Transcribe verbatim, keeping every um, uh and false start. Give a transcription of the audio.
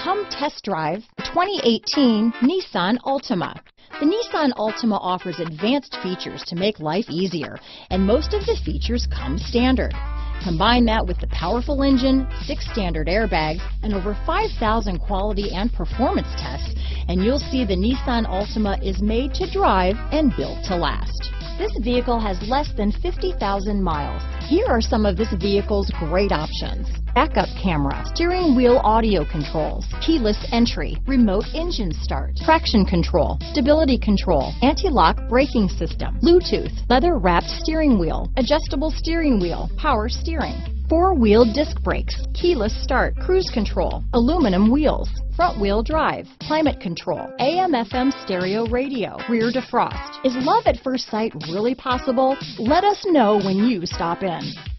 Come test drive the twenty eighteen Nissan Altima. The Nissan Altima offers advanced features to make life easier, and most of the features come standard. Combine that with the powerful engine, six standard airbags, and over five thousand quality and performance tests, and you'll see the Nissan Altima is made to drive and built to last. This vehicle has less than fifty thousand miles. Here are some of this vehicle's great options: backup camera, steering wheel audio controls, keyless entry, remote engine start, traction control, stability control, anti-lock braking system, Bluetooth, leather-wrapped steering wheel, adjustable steering wheel, power steering, four-wheel disc brakes, keyless start, cruise control, aluminum wheels, front-wheel drive, climate control, A M F M stereo radio, rear defrost. Is love at first sight really possible? Let us know when you stop in.